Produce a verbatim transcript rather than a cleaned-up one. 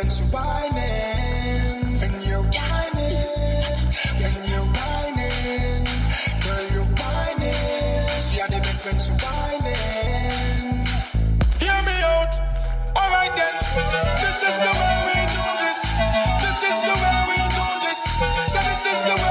she whining. When you're whining, when you're whining, girl, you're whining. She had the best when she whining. Hear me out. Alright then. This is the way we do this. This is the way we do this. So this is the way.